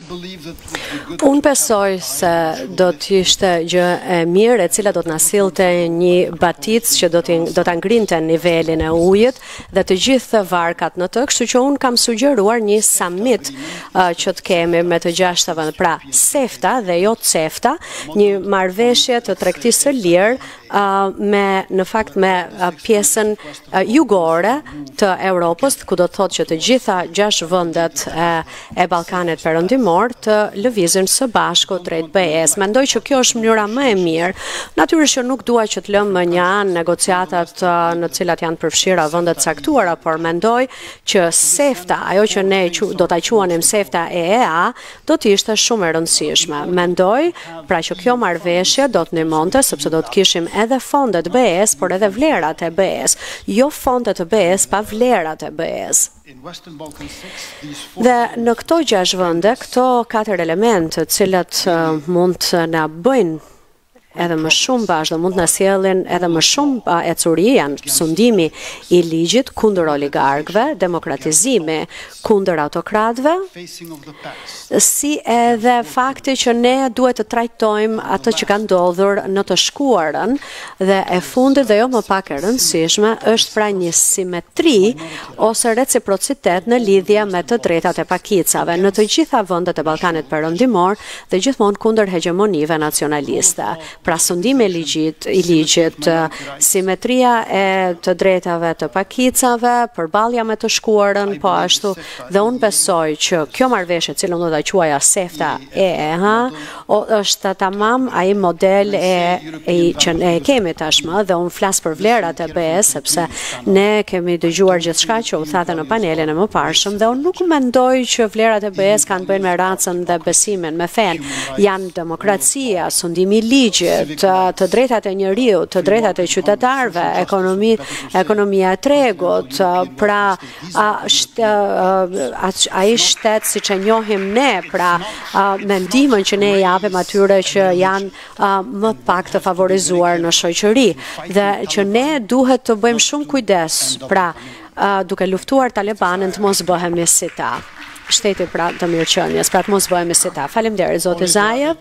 Unë besoj se do t'ishte gjë e mirë e cila do t'na sillte një batic që do ta ngrinte nivelin e ujit dhe të gjithë varkat në të, kështu që unë kam sugjeruar një summit që të kemi me të gjashta vende, pra CEFTA dhe jo CEFTA, një marrëveshje të tregtisë së lirë në fakt me pjesën jugore të Europës, ku do të thotë që të gjitha 6 vendet e Ballkanit Perëndimor të lëvizin së bashku drejt BE-s. Mendoj që kjo është mënyra më e mirë. Natyrisht që nuk dua që të lëmë një anë negociatat në të cilat janë përfshira vende të caktuara, por mendoj që CEFTA, ajo që ne do ta quanim CEFTA EEA, do të ishte shumë e rëndësishme. Mendoj pra që kjo marrëveshje do të ndihmonte sepse do të kishim edhe fondet BE-s, por edhe vlerat e BE-s, jo fondet e BE-s pa vlerat e BE-s. Dhe në këto 6 vende, këto 4 elementë të cilat mund të na bëjnë edhe më shumë bashkë, mund në sjellin edhe më shumë ecuri, janë sundimi i ligjit kundër oligarkëve, demokratizimi kundër autokratëve, si edhe fakti që ne duhet të trajtojmë atë që ka ndodhur në të shkuarën, dhe e fundit dhe jo më pak e rëndësishme është pra një simetri ose reciprocitet në lidhje me të drejtat e pakicave në të gjitha vendet e Ballkanit Perëndimor dhe gjithmonë kundër hegemonive nacionaliste. Pra sundimi i ligjit, simetria e të drejtave të pakicave, përballja me të shkuarën, po ashtu, dhe unë besoj që kjo marrëveshje, cilën do ta quaja CEFTA EEA, është tamam ai model që ne kemi tashmë, dhe unë flas për vlerat e BE-s, sepse ne kemi dëgjuar gjithçka që u thatë në panelin e mëparshëm, dhe unë nuk mendoj që vlerat e BE-s kanë bënë me racën dhe besimin, me fen. Janë demokracia, sundimi i ligjit, të drejtat e njeriut, të drejtat e qytetarëve, ekonomia e tregut, pra ai shtet siç e njohim ne, pra me ndihmën që ne japim atyre që janë më pak të favorizuar në shoqëri, dhe që ne duhet të bëjmë shumë kujdes, pra duke luftuar Talibanin të mos bëhemi si ta. Shteti pra të mirëqenies, pra të mos bëhemi si ta. Faleminderit zoti Zajev.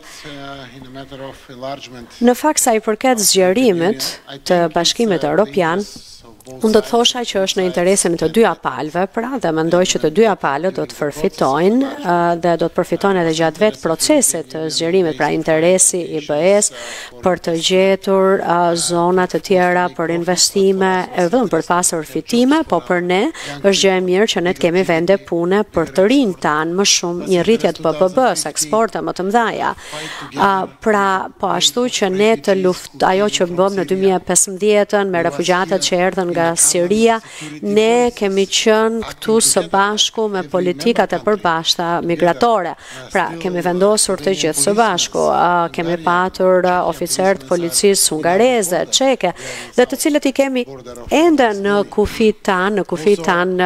Në fakt sa i përket zgjerimit të Bashkimit Evropian, unë do të thosha që është në interesin të 2 palëve, pra dhe mendoj që të 2 palët do të përfitojnë dhe do të përfitojnë edhe gjatë vetë procesit të zgjerimit, pra interesi i BE-s për të gjetur zona të tjera për investime, vetëm për pasur fitime, po për ne është gjë e mirë që ne të kemi vende pune për të rinj tanë më shumë, një rritje të BBB-s, eksporte më të mëdha. Pra po ashtu që ne të ajo që bëm në 2015 me refugjatët që erdhën nga Siria, ne kemi qenë këtu së bashku me politikat e përbashkëta migratore. Pra, kemi vendosur të gjithë së bashku, kemi patur oficerë të policisë hungareze, çeke, dhe të cilët i kemi ende në kufit tanë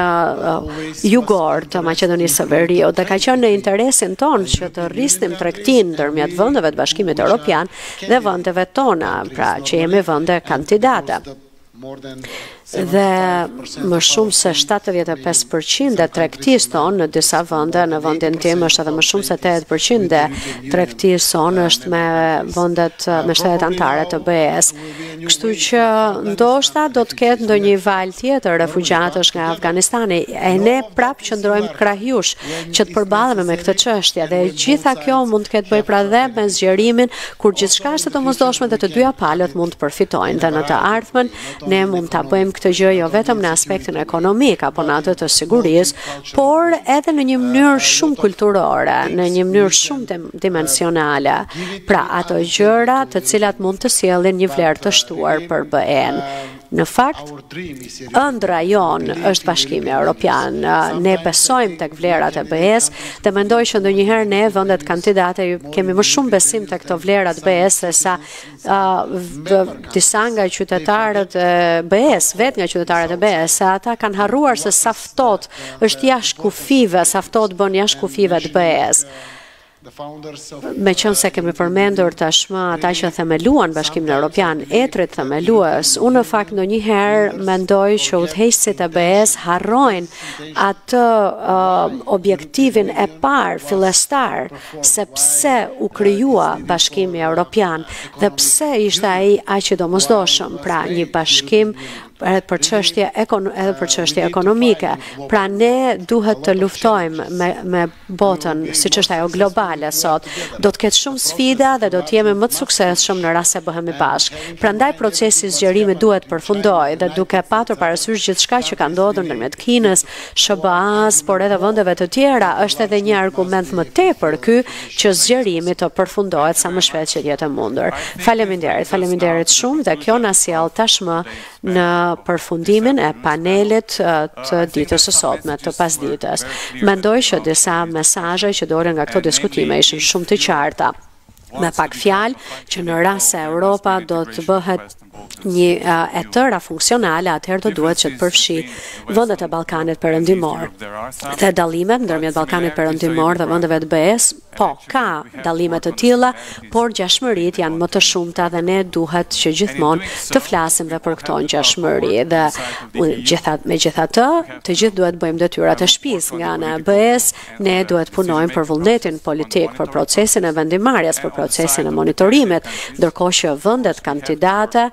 jugor të Maqedonisë së Veriut, dhe ka qenë në interesin tonë që të rrisnim tregtinë ndërmjet vendeve të Bashkimit Evropian dhe vendeve tona, pra që jemi vende kandidate. Dhe më shumë se 75% e tregtisë tonë në disa vende, në vendin tim është edhe më shumë se 80% e tregtisë tonë është me vendet me shtetet anëtare të BE-s. Kështu që ndoshta do të ketë ndonjë val tjetër refugjatësh nga Afganistani, e ne prapë qëndrojmë krahjush që të përballemi me këtë çështje, dhe gjitha kjo mund të ketë bëj pra dhe me zgjerimin kur gjithçka është të domosdoshme dhe të 2 palët mund të përfitojnë, dhe në të ardhmen ne mund ta bëjmë këtë gjë jo vetëm në aspektin ekonomik apo në atë të sigurisë, por edhe në një mënyrë shumë kulturore, në një mënyrë shumë dimensionale, pra ato gjëra të cilat mund të sjellin një vlerë të shtuar për BE-n. Në fakt, ëndra jonë është Bashkimi Evropian. Ne besojmë tek vlerat e BE-s dhe mendoj që ndonjëherë ne vendet kandidate kemi më shumë besim tek këto vlerat BE-s se sa disa nga qytetarët e BE-s, vetë nga qytetarët e BE-s, se ata kanë harruar se sa ftohtë është jashtë kufive, sa ftohtë bën jashtë kufive të BE-s. Me qënë se kemi përmendur tashmë ata që themeluan Bashkimin Evropian, etrit themelues, unë në fakt ndonjëherë mendoj që udhëheqësit e BE-s harrojnë atë objektivin e parë fillestar se pse u krijua Bashkimi Evropian dhe pse ishte ai aq i domosdoshëm, pra një bashkim edhe për çështje ekonomike. Pra ne duhet të luftojmë me botën, siç është ajo globale sot. Do të ketë shumë sfida dhe do të jemi më të suksesshëm në rast se bëhemi bashkë. Prandaj procesi i zgjerimit duhet përfundojë dhe duke patur parasysh gjithçka që ka ndodhur ndërmjet Kinës, SBA-s, por edhe vendeve të tjera, është edhe një argument më tepër ky që zgjerimi të përfundohet sa më shpejt që të jetë mundur. Faleminderit shumë dhe kjo na sjell tashmë në përfundimin e panelit të ditës së sotme, të pasdites. Mendoj që disa mesazhe që dolën nga këto diskutime ishin shumë të qarta. Me pak fjalë që në rast se Europa do të bëhet një e tëra funksionale, atëherë do duhet që të përfshi vendet e Ballkanit Perëndimor. Dhe dallimet ndërmjet Ballkanit Perëndimor dhe vendeve të BE-s, po, ka dallime të tilla, por ngjashmëritë janë më të shumta dhe ne duhet që gjithmonë të flasim dhe për këto ngjashmëri. Dhe megjithatë, të gjithë duhet bëjmë detyrat e shtëpisë nga ana e BE-s, ne duhet punojmë për vullnetin politik, për procesin e vendimarrjes, për procesin e monitorimit, ndërkohë që vendet kandidate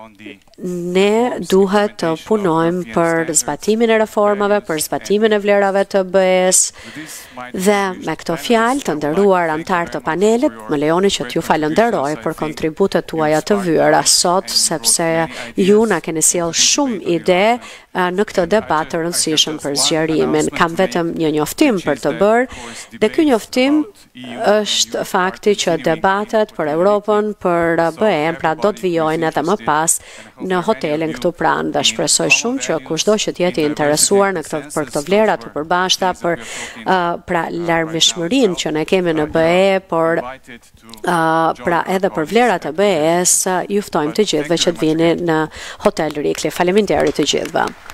ne duhet të punojmë për zbatimin e reformave, për zbatimin e vlerave të BE-s dhe me këto fjalë të nderuar anëtar të panelit, më lejoni që t'ju falenderoj për kontributet tuaja të vyera sot, sepse ju na keni sjell shumë ide në këtë debat të rëndësishëm për zgjerimin. Kam vetëm një njoftim për të bërë dhe ky njoftim është fakti që debatet për Europën, për BE-n, pra do të vijojnë edhe më pas në hotelin këtu pranë dhe shpresoj shumë që kushdo që të jetë i interesuar për këto vlera të përbashkëta, për pra larmishmërinë që ne kemi në BE, por pra edhe për vlerat e BE-s, ju ftojmë të gjithëve që të vini në Hotel Rikli. Faleminderit të gjithëve.